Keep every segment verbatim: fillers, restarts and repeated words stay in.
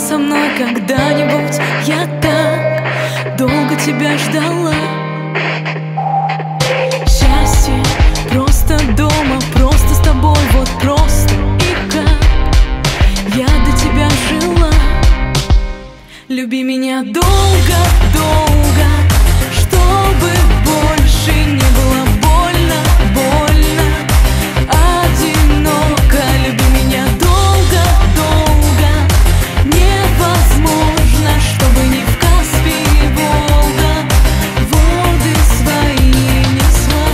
со мной когда-нибудь? Я так долго тебя ждала. Счастье просто дома, просто с тобой, вот просто и как я до тебя жила. Люби меня долго-долго, чтобы больше не было больно, больно, одиноко. Люби меня долго-долго, невозможно, чтобы не в Каспий, Волга воды свои несла.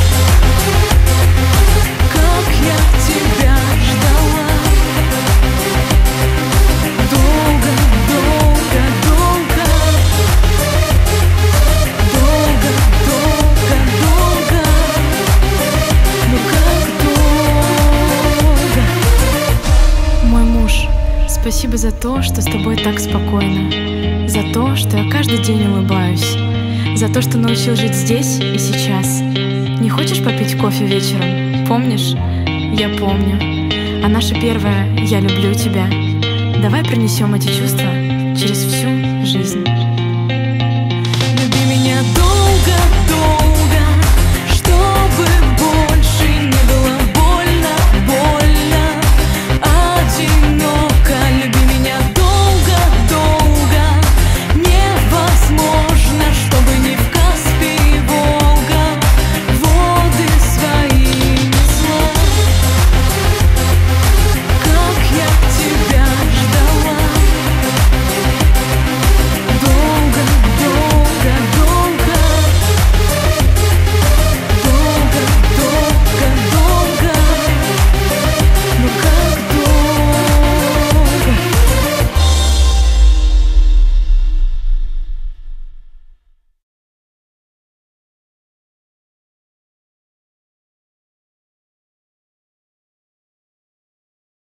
Как я тебя ждала. Долго, долго, долго, долго, долго, долго, ну как долго. Мой муж, спасибо за то, что с тобой так спокойно, за то, что я каждый день улыбаюсь, за то, что научил жить здесь и сейчас. Не хочешь попить кофе вечером? Помнишь? Я помню. А наша первая «Я люблю тебя». Давай пронесем эти чувства через всю